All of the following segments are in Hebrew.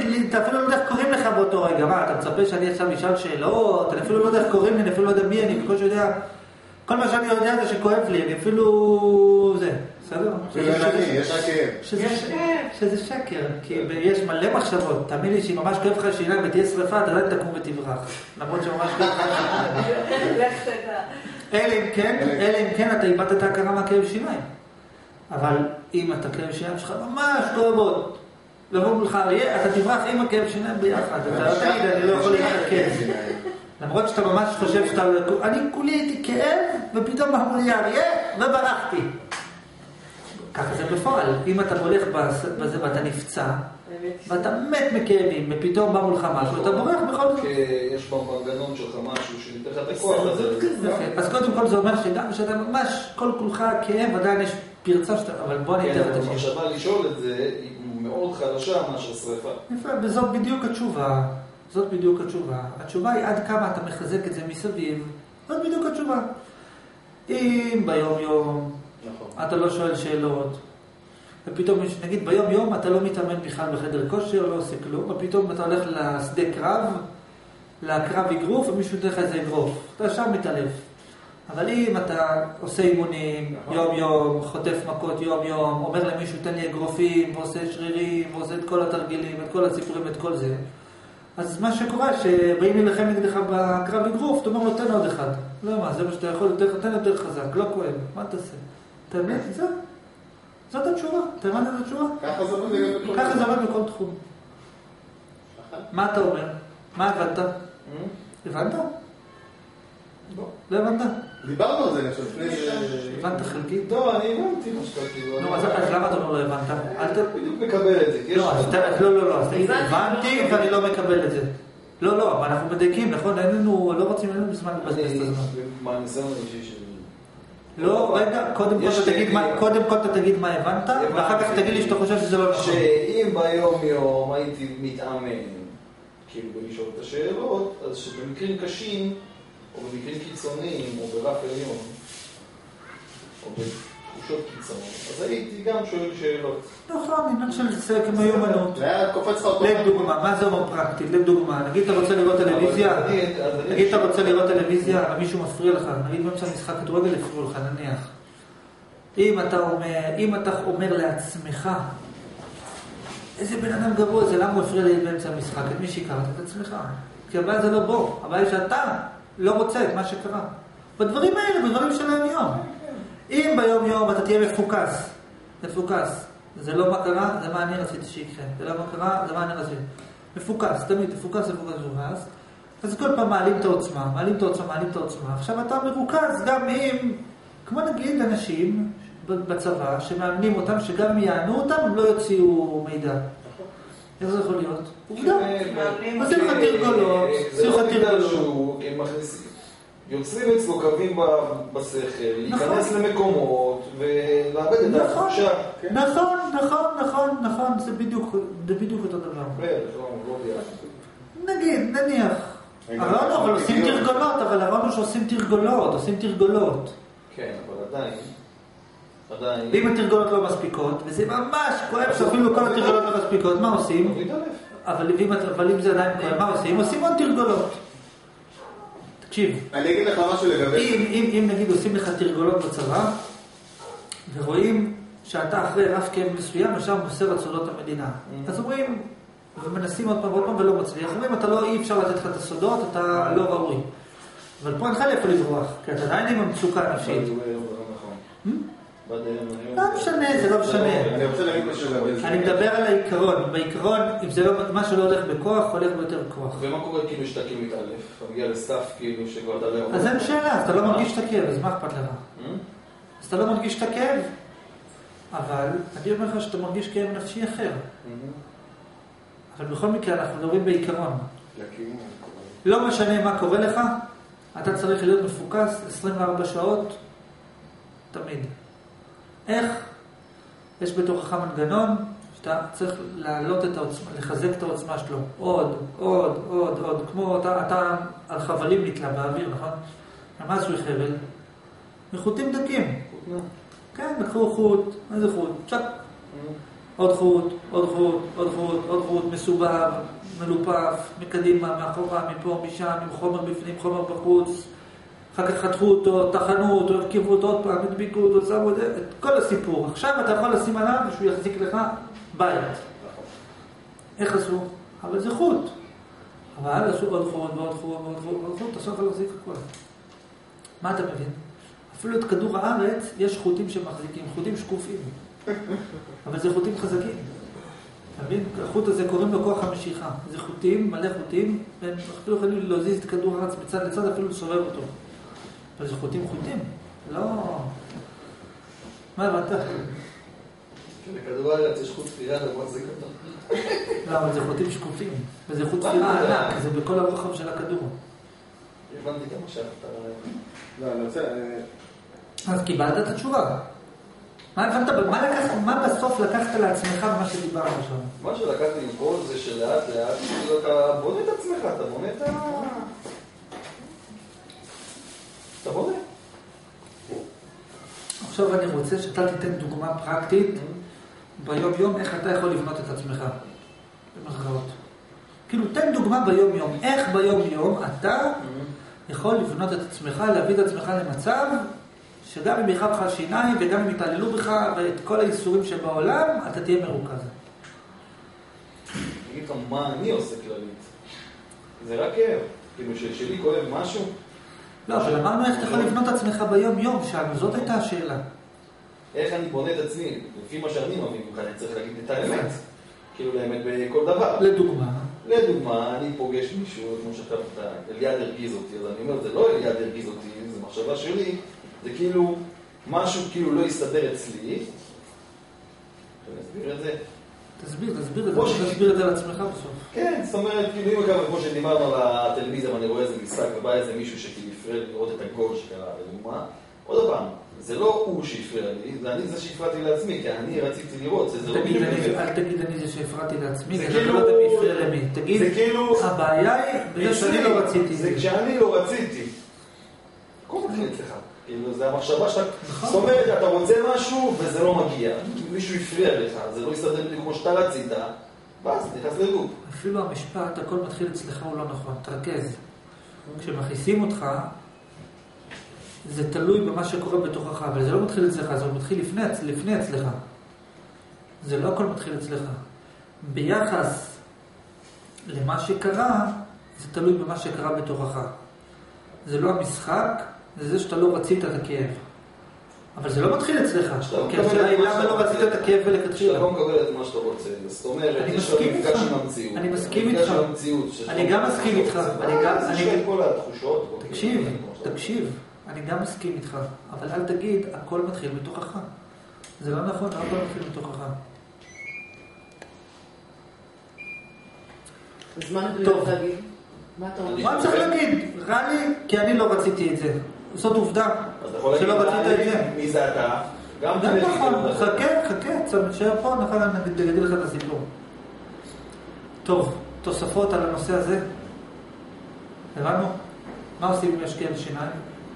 אתה אפילו לא יודע איך קוראים לך באותו רגע, מה, אתה מצפה שאני עכשיו אשאל שאלות, אני אפילו לא יודע איך קוראים לי, אני אפילו לא יודע מי אני, בכל שיודע, כל מה שאני יודע זה שכואב לי, אני אפילו זה, בסדר? יש רק שזה שקר, כי יש מלא מחשבות, תאמין לי שהיא ממש כואב לך שיניים ותהיה שריפה, אתה לא תקום ותברח, למרות שממש כואב לך. אלא אם כן אתה איבדת את ההכרה מהכאב שיניים. אבל אם אתה כאב שיניים שלך ממש כואבות, לבוא מולך, אתה תברח עם הכאב שיניים ביחד, אתה לא תגיד, אני לא יכול להתרכז. למרות שאתה ממש חושב שאתה... אני כולי הייתי כאב, ופתאום אמרו לי אריה, וברחתי. ככה זה בפועל. אם אתה הולך בזה ואתה נפצע, ואתה מת מכאבים, ופתאום בא מולך משהו, אתה בורח בכל זאת. יש במנגנון שלך משהו שניתן לך את הכוח הזה. אז קודם כל זה אומר שגם שאתה ממש כל כולך כאב, עדיין יש פרצה שאתה... אבל בוא אני אתן את זה. המחשבה לשאול את זה היא מאוד חלשה מאשר שריפה. יפה, וזאת בדיוק התשובה. זאת בדיוק התשובה. התשובה היא עד כמה אתה מחזק את זה מסביב. זאת בדיוק התשובה. אם ביום יום אתה לא שואל שאלות, ופתאום נגיד ביום יום אתה לא מתאמן בכלל בחדר כושר, לא עושה כלום, ופתאום אתה הולך לשדה קרב, לקרב אגרוף, ומישהו נותן לך איזה אגרוף. אתה ישר מתעלף. אבל אם אתה עושה אימונים יום יום, חוטף מכות יום יום, אומר למישהו תן לי אגרופים, ועושה שרירים, ועושה את כל התרגילים, את כל הסיפורים, את כל זה, אז מה שקורה, שבאים להילחם נגדך בקרב אגרוף, אתה אומר לו תן עוד אחד. לא מה, זה מה שאתה יכול, תן יותר חזק, לא כואב, מה תעשה? תאמין, זאת התשובה, תאמין את התשובה? ככה זה עובד בכל תחום. מה אתה אומר? מה הבנת? הבנת? לא הבנת? דיברנו על זה לפני הבנת חלקית? לא, אני הבנתי מה שקראתי. נו, אז למה אתה אומר לא הבנת? בדיוק מקבל את זה. לא, הבנתי ואני לא מקבל את זה. לא, אבל אנחנו מדייקים, נכון? לא רוצים בזמן לבזבז את הזמן. מה הניסיון האישי שלי? לא, רגע, קודם כל אתה תגיד מה הבנת, ואחר כך תגיד לי שאתה חושב שזה לא נכון. שאם ביום יום הייתי מתאמן, כאילו בלשאול את השאלות, אז שבמקרים קשים, או במקרים קיצוניים, או ברף עליון, או בתחושות קיצוניות, אז הייתי גם שואל שאלות. נכון, עניין של זה כמו יומנות. קופץ לך אותו. לדוגמה, מה זה אומר פרקטית? לדוגמה, נגיד אתה רוצה לראות טלוויזיה, נגיד אתה רוצה לראות טלוויזיה, ומישהו מפריע לך, נגיד באמצע משחק כדורגל הפריעו לך, נניח. אם אתה אומר לעצמך, איזה בן אדם גרוע זה, למה הוא הפריע לי באמצע המשחק? את מי שיקרת? את עצמך. כי הבעיה זה לא בו, הבעיה היא שאתה לא רוצה את מה שקרה. בדברים האלה, בדברים של היום. אם ביום יום אתה תהיה מפוקס, זה לא מה קרה, זה מה אני רציתי שיקרה. זה לא מה קרה, זה מה אני רציתי. מפוקס, תמיד, מפוקס. אז כל פעם מעלים את העוצמה. עכשיו אתה מרוכז גם אם, כמו נגיד אנשים בצבא, שמאמנים אותם, שגם אם יענו אותם, הם לא יוציאו מידע. איך זה יכול להיות? עובדה. עושים לך תרגולות. יוצרים אצלו קווים בשכל, להיכנס למקומות ולאבד את התחושה. נכון, זה בדיוק אותו דבר. נניח. אבל עושים תרגולות, אבל הרעיון שעושים תרגולות. כן, אבל עדיין. ואם התרגולות לא מספיקות, וזה ממש כואב שאפילו כל התרגולות לא מספיקות, מה עושים? אבל אם זה עדיין כואב, מה עושים? עושים עוד תרגולות. תקשיב. אני אגיד לך משהו לגבי... אם נגיד עושים לך תרגולות בצבא, ורואים שאתה אחרי רף כאב מסוים, עכשיו מוסר את סודות המדינה. אז אומרים, ומנסים עוד פעם ולא מצליח, אומרים, אי אפשר לתת לך את הסודות, אתה לא ראוי. אבל פה אין לך לאיפה לברוח, כי אתה עדיין עם המצוקה הנפשית. לא משנה, זה לא משנה. אני מדבר על העיקרון. בעיקרון, אם זה לא, מה שלא הולך בכוח, הולך ביותר כוח. ומה קורה כאילו שאתה כאילו מתעלף? אתה מגיע לסף כאילו שכבר אתה לא יכול... אז אין שאלה, אתה לא מרגיש את הכאב, אז מה אכפת לך? אז אתה לא מרגיש את הכאב, אבל אני אומר לך שאתה מרגיש כאב נפשי אחר. אבל בכל מקרה אנחנו מדברים בעיקרון. לא משנה מה קורה לך, אתה צריך להיות מפוקס 24 שעות, תמיד. איך? יש בתוכך מנגנון שאתה צריך להעלות את העוצמה, לחזק את העוצמה שלו. עוד. כמו אתה על חבלים נתלה באוויר, נכון? מה עשוי חבל? מחוטים דקים. כן, לקחו חוט, איזה חוט? צ'ק. עוד חוט, עוד חוט, עוד חוט, עוד חוט, מסובב, מלופף, מקדימה, מאחורה, מפה, משם, עם חומר בפנים, חומר בחוץ. אחר כך חתכו אותו, טחנו אותו, הרכיבו אותו עוד פעם, הדביקו אותו, שמו את כל הסיפור. עכשיו אתה יכול לשים עליו שהוא יחזיק לך בית. איך עשו? אבל זה חוט. אבל עשו עוד חוט, ועוד חוט, ועוד חוט, ועוד חוט, תעשו לך להחזיק הכל. מה אתה מבין? אפילו את כדור הארץ יש חוטים שמחזיקים, חוטים שקופים. אבל זה חוטים חזקים. אתה מבין? החוט הזה קוראים לו כוח המשיכה. זה חוטים, מלא חוטים, והם אפילו יכולים להזיז את כדור הארץ מצד לצד, אפילו לסובב אותו. אבל זה חוטים. לא... מה הבנת? לכדור הארץ יש חוט ספירה ומחזיק אותו. לא, אבל זה חוטים שקופים. וזה חוט ספירה ענק, זה בכל הרוחב של הכדור. הבנתי כמה שאתה... לא, אני רוצה... אז קיבלת את התשובה. מה בסוף לקחת לעצמך במה שדיברנו עכשיו? מה שלקחתי עם כל זה שלאט לאט, אתה בונה את עצמך, אתה בונה את ה... אתה בונה. עכשיו אני רוצה שאתה תיתן דוגמה פרקטית ביום יום איך אתה יכול לבנות את עצמך. במרכאות. כאילו תן דוגמה ביום יום. איך ביום יום אתה יכול לבנות את עצמך, להביא את עצמך למצב שגם אם יחב לך שיניים וגם אם יתעללו בך ואת כל האיסורים שבעולם, אתה תהיה מרוכז. אני אגיד לך מה אני עושה כללית. זה רק כאב. כאילו שלי כואב משהו. לא, אבל אמרנו איך אתה יכול לבנות את עצמך ביום יום, שאלנו, זאת הייתה השאלה. איך אני בונה את עצמי? לפי מה שאני מבין, אני צריך להגיד את האמת. כאילו לאמת בכל דבר. לדוגמה, אני פוגש מישהו, כמו שאתה אליעד הרגיז אותי, אז אני אומר, זה לא אליעד הרגיז אותי, זה מחשבה שלי, זה כאילו משהו כאילו לא יסתדר אצלי. אני אסביר את זה. תסביר את זה על עצמך בסוף. כן, זאת אומרת, כאילו אם אגב, כמו שדיברנו על הטלוויזיה, ואני רואה איזה משחק, ובא איזה מישהו שכאילו הפריע לראות את הגול שקרה, לדוגמה, עוד פעם, זה לא הוא שהפריע לי, זה אני זה שהפרעתי לעצמי, כי אני רציתי לראות, זה לא כאילו... אל תגיד אני זה שהפרעתי לעצמי, זה לא יודע מי הפריע למי. תגיד, הבעיה היא בגלל שאני לא רציתי. זה כשאני לא רציתי. כל מתחיל אצלך. כאילו, זה המחשבה שאתה... זאת אומרת, אתה רוצה משהו וזה לא מגיע. מישהו הפריע לך, זה לא יסתדר לי כמו שאתה רצית, ואז נכנס לגוף. אפילו המשפט, הכל מתחיל אצלך הוא לא נכון. תרכז. כשמכניסים אותך, זה תלוי במה שקורה בתוכך, אבל זה לא מתחיל אצלך, זה מתחיל לפני אצלך. זה לא הכל מתחיל אצלך. ביחס למה שקרה, זה תלוי במה שקרה בתוכך. זה לא המשחק, זה זה שאתה לא רצית את הכאב. אבל זה לא מתחיל אצלך. כי השאלה היא למה לא רצית את הכאב ולכתחילה. שאתה לא מקבל את מה שאתה רוצה. זאת אומרת, יש לך מפגש עם המציאות. אני מסכים איתך. אני גם מסכים איתך. זה שואל כל התחושות. תקשיב. אני גם מסכים איתך. אבל אל תגיד, הכל מתחיל מתוכך. זה לא נכון, הכל מתחיל מתוכך. אז מה אני צריך להגיד? מה אתה אומר? מה צריך להגיד? רע לי, כי אני לא רציתי את זה. זאת עובדה שלא רצית את זה. מי זה אתה? גם נכון, חכה, תשאר פה, נגיד לך את הסיפור. טוב, תוספות על הנושא הזה. הבנו? מה עושים אם יש כאב שיניים?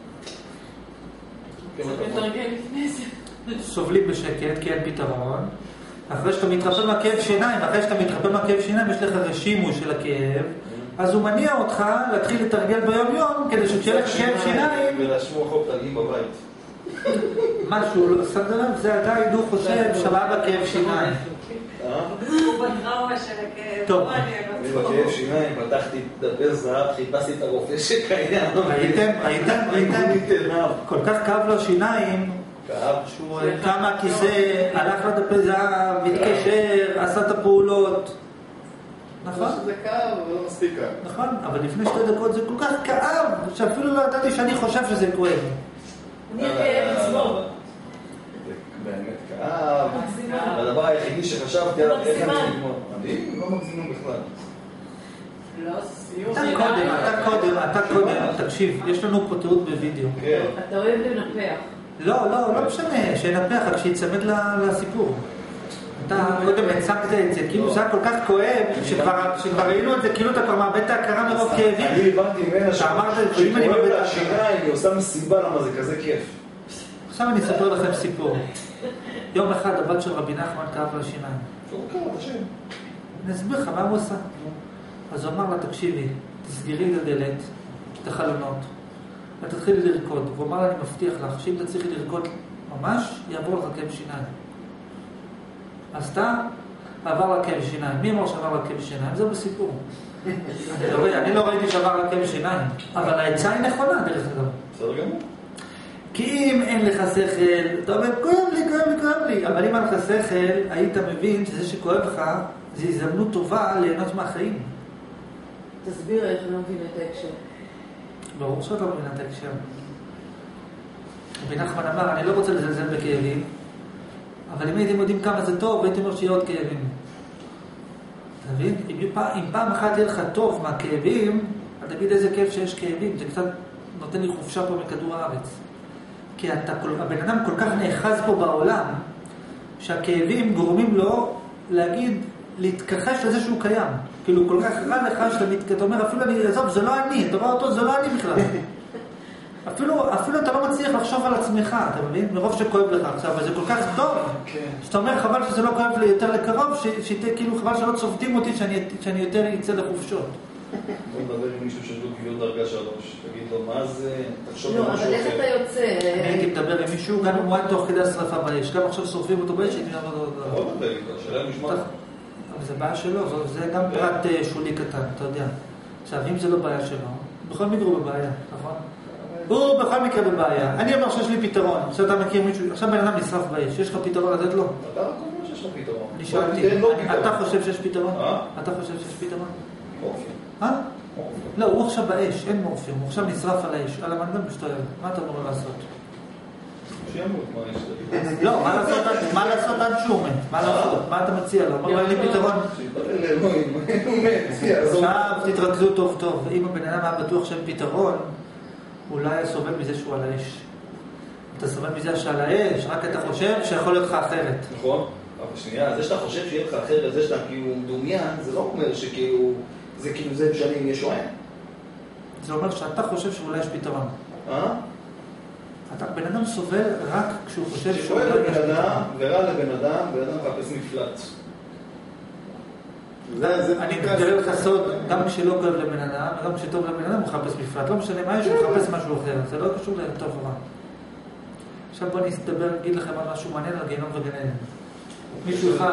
סובלים בשקט, כי אין פתרון. אחרי שאתה מתרפא מהכאב שיניים, יש לך רשימו של הכאב, אז הוא מניע אותך להתחיל לתרגל ביום יום, כדי שכשיהיה לך כאב שיניים... ולשמוע חוק תרגיל בבית. משהו, לא שם דלם, זה עדיין הוא חושב שווה בכאב שיניים. הוא בטראומה של הכאב. טוב. אני בכאב שיניים, פתחתי דפי זהב, חיפשתי את הרופא שקיים. הייתם, כל כך כאב לו שיניים, שהוא קם מהכיסא, הלך לדפי זהב, התקשר, עשה את הפעולות. נכון? זה כאב, אבל לא מספיק כאב. נכון, אבל לפני 2 דקות זה כל כך כאב, שאפילו לא ידעתי שאני חושב שזה כואב. אני הכאב עצמו. זה באמת כאב. הדבר היחידי שחשבתי עליו, איך אני לגמור. אני לא מגזימים בכלל. אתה קודם, תקשיב, יש לנו פה תיעוד בווידאו. אתה אוהב לנפח. לא משנה, שנפח, רק שיצמד לסיפור. אתה קודם הצגת את זה, כאילו זה היה כל כך כואב, שכבר ראינו את זה, כאילו אתה כבר מאבד את ההכרה מרוב כאבים. אני הבנתי ממנה שכואב לה השיניים, היא עושה מסיבה למה זה כזה כיף. עכשיו אני אספר לכם סיפור. יום אחד הבת של רבי נחמן כאב לה שיניים. לא קראת השם. אני אסביר לך מה הוא עשה. אז הוא אמר לה, תקשיבי, תסגרי את הדלת, את החלונות, ותתחילי לרקוד. הוא אמר לה, אני מבטיח לך, שאם תצליחי לרקוד ממש, יעבור לך כאב שיניים. אז עבר לה כאב שיניים. מי אמר שעבר לה כאב שיניים? זה בסיפור. אני לא ראיתי שעבר לה כאב שיניים, אבל העצה היא נכונה דרך אגב. בסדר גמור. כי אם אין לך שכל, אתה אומר, כואב לי, אבל אם אין לך שכל, היית מבין שזה שכואב לך, זו הזדמנות טובה ליהנות מהחיים. תסביר איך אני לא מבינה את ההקשר. ברור שאת לא מבינה את ההקשר. רבי נחמן אמר, אני לא רוצה לזלזל בכאבים, אבל אם הייתם יודעים כמה זה טוב, הייתם אומר שיהיה עוד כאבים. אתה מבין? אם פעם אחת יהיה לך טוב מהכאבים, אז תגיד איזה כיף שיש כאבים, זה קצת נותן לי חופשה פה מכדור הארץ. כי הבן אדם כל כך נאחז פה בעולם, שהכאבים גורמים לו להגיד, להתכחש לזה שהוא קיים. כאילו כל כך רע לך שאתה אומר, אפילו אני אעזוב, זה לא אני, אתה רואה אותו, זה לא אני בכלל. אפילו אתה לא מצליח לחשוב על עצמך, אתה מבין? מרוב שכואב לך עכשיו, וזה כל כך טוב, שאתה אומר, חבל שזה לא כואב לי יותר לקרוב, כאילו חבל שלא צובטים אותי שאני יותר יצא לחופשות. בוא נדבר עם מישהו שיש לו גביות דרגה 3, תגיד לו מה זה, תחשוב על לא, משהו אבל איך אתה יוצא? אני הייתי מדבר עם מישהו, גם אם הוא היה תוך כדי השרפה באש, גם עכשיו שורפים אותו באש, אני לא... לא מדבר איתו, השאלה נשמע. אבל זה בעיה שלו, זה גם פרט שולי קטן, אתה יודע. עכשיו, אם זה לא בעיה שלו, בכל מקרה הוא בבעיה, נכון? הוא בכל מקרה בבעיה. אני אומר שיש לי פתרון, שאתה מכיר מישהו, עכשיו בן אדם נשרף באש, יש לך פתרון לתת לו? אתה רק אומר שיש לך פתרון. אני שאלתי, אתה חושב שיש פתרון? אתה חושב שיש פתרון? מורפיום. לא, הוא עכשיו באש, אין מורפיום, הוא עכשיו נשרף על האש, על המנגן משתולל. מה אתה אמור לעשות? שימות, מה יש לי? לא, מה לעשות עד שהוא מת? מה לעשות? מה אתה מציע לו? אומר לי פתרון? שיתפלל לאלוהים, הוא מת. עכשיו תתרכזו טוב טוב. אם הבן אדם היה בטוח שאין פתרון, אולי היה סובל מזה שהוא על האש. אתה סובל מזה שעל האש, רק אתה חושב שיכול להיות לך אחרת. נכון, אבל שנייה, זה שאתה חושב שיהיה לך אחרת, זה שאתה כאילו מדומיין, זה לא אומר שכאילו, זה כאילו זה משנה אם יש או אין. זה אומר שאתה חושב שאולי יש פתרון. בן אדם סובל רק כשהוא חושב שכואב לבן אדם, ורע לבן אדם, בן אדם מחפש מפלט. אני מתגלה לך סוד, גם כשלא כואב לבן אדם, וגם כשטוב לבן אדם, הוא מחפש מפלט. לא משנה מה יש, הוא מחפש משהו אחר. זה לא קשור לטוב או רע. עכשיו בוא נסתבר, אגיד לכם על משהו מעניין על גיהנום וגן עדן. מישהו אחד...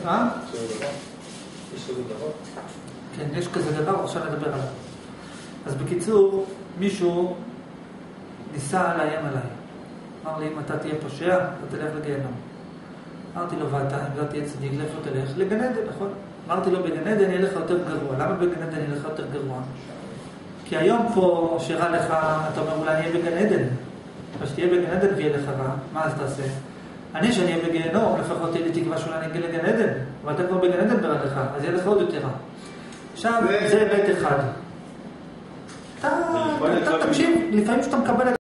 יש כזה דבר? כן, יש כזה דבר, עכשיו נדבר עליו. אז בקיצור, מישהו ניסה לאיים עליי. אמר לי, אם אתה תהיה פושע, אתה תלך לגיהנום. אמרתי לו, ואתה, אם לא תהיה צדיק, לאיפה תלך? לגן עדן, נכון? אמרתי לו, בגן עדן יהיה לך יותר גרוע. למה בגן עדן יהיה לך יותר גרוע? כי היום פה, שרע לך, אתה אומר, אולי יהיה בגן עדן. אז שתהיה בגן עדן ויהיה לך רע, מה אז תעשה? אני, שאני אהיה בגיהנום, לפחות תהיה לי תקווה שאולי אני אגיע לגן עדן. ואתה כבר בגן עדן ברע לך, אז יהיה לך עוד יותר רע. עכשיו, זה בית אחד. אתה תקשיב, לפעמים שאתה מקבל את